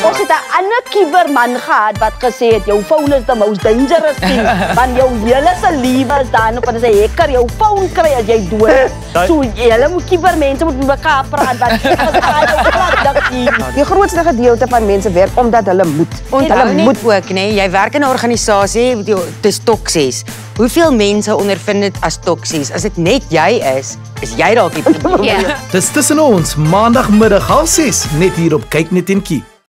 Ons het 'n ander kiberman gehad wat gesê het jou phone is the most dangerous thing. Want jou hele se lewe is daar op en as 'n hacker jou phone kry as jy dood. So julle moet kibermense moet met mekaar praat wat Die grootste gedeelte van mense werk omdat hulle moet. Hulle moet ook, nee. Jy werk in 'n organisasie, dis toksies. Hoeveel mense ondervind dit as toksies? As dit net jy is jy dalk die probleem. Dis tussen ons, maandagmiddag 6:30, net hier op Kyk Net en Kie.